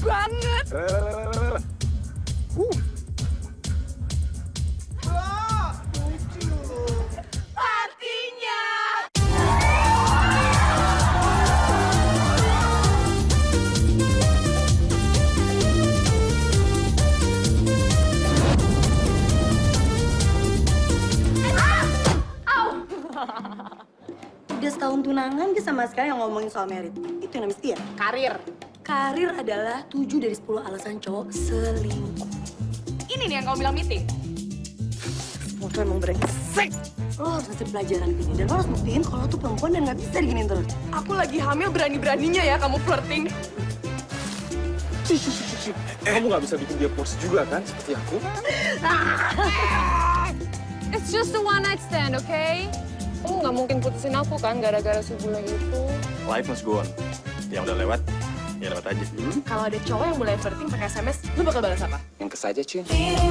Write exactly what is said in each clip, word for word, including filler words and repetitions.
banget. Uh. Ah, lucu. Partinya. Udah setahun tunangan, dia sama sekali yang ngomongin soal merit. Itu yang namanya setia. Karir. Karir adalah tujuh dari sepuluh alasan cowok selingkuh. Ini nih yang kamu bilang meeting. Semua tuh emang brengsek. Lo harus ngasih pelajaran ke ini. Dan lo harus buktiin kalau lo tuh perempuan dan gak bisa diginiin terus. Aku lagi hamil berani-beraninya ya kamu flirting. Eh, kamu gak bisa bikin dia puas juga kan, seperti aku? It's just a one night stand, okay? Kamu nggak mungkin putusin aku kan gara-gara si bule itu. Life must go on. Yang udah lewat, ya lewat aja. Hmm? Kalau ada cowok yang mulai flirting pakai S M S, lu bakal balas apa? Yang kes aja, Cin.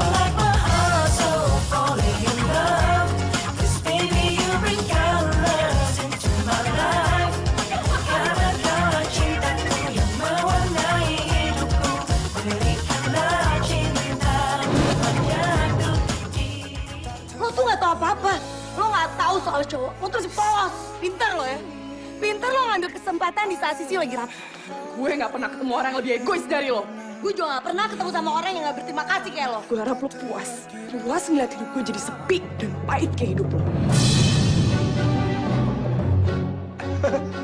Lo tuh gak tau apa-apa. Lo gak tahu soal cowok. Lo tuh si polos. Pintar lo ya. Pintar lo ngambil kesempatan di saat Sisi lagi rapi. Gue nggak pernah ketemu orang yang lebih egois dari lo. Gue juga gak pernah ketemu sama orang yang gak berterima kasih kayak lo. Gue harap lo puas. Puas ngeliat hidup gue jadi sepi dan pahit kayak hidup lo.